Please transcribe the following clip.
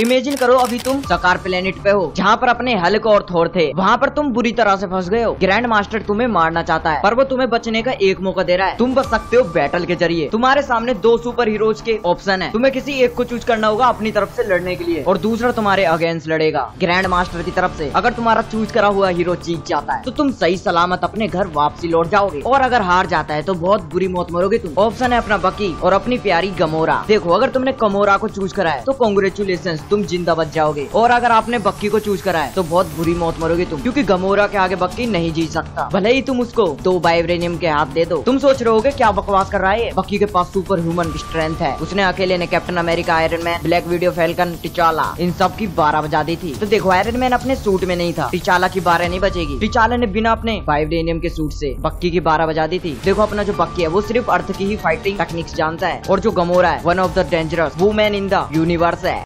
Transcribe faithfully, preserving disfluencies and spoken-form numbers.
Imagine करो अभी तुम सकार प्लेनेट पे हो, जहाँ पर अपने हल्क और थोर थे। वहाँ पर तुम बुरी तरह से फंस गए हो। ग्रैंड मास्टर तुम्हें मारना चाहता है, पर वो तुम्हें बचने का एक मौका दे रहा है। तुम बच सकते हो बैटल के जरिए। तुम्हारे सामने दो सुपर हीरोज के ऑप्शन है, तुम्हें किसी एक को चूज करना होगा अपनी तरफ से लड़ने के लिए, और दूसरा तुम्हारे अगेंस्ट लड़ेगा ग्रैंड मास्टर की तरफ से। अगर तुम्हारा चूज करा हुआ हीरो जीत जाता है तो तुम सही सलामत अपने घर वापसी लौट जाओगे, और अगर हार जाता है तो बहुत बुरी मौत मरोगे तुम। ऑप्शन है अपना बकी और अपनी प्यारी गमोरा। देखो, अगर तुमने गमोरा को चूज करा है तो कांग्रेचुलेशन, तुम जिंदा बच जाओगे, और अगर आपने बक्की को चूज करा है तो बहुत बुरी मौत मरोगे तुम, क्योंकि गमोरा के आगे बक्की नहीं जीत सकता, भले ही तुम उसको दो वाइब्रेनियम के हाथ दे दो। तुम सोच रहे होगे क्या बकवास कर रहा है, बक्की के पास सुपर ह्यूमन स्ट्रेंथ है। उसने अकेले ने Captain America, Iron Man, Black Widow, Falcon, टिचाला, इन सब की बारह बजा दी थी। तो देखो, आयरन मैन अपने सूट में नहीं था, टिचाला की बारह नहीं बजेगी। टिचाला ने बिना अपने वाइब्रेनियम के सूट से बक्की की बारह बजा दी थी। देखो, अपना जो बक्की है वो सिर्फ अर्थ की ही फाइटिंग टेक्निक्स जानता है, और जो गमोरा है one of the dangerous women in the universe है।